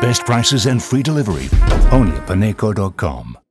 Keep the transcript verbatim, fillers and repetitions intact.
Best prices and free delivery. Only at Paneco dot com.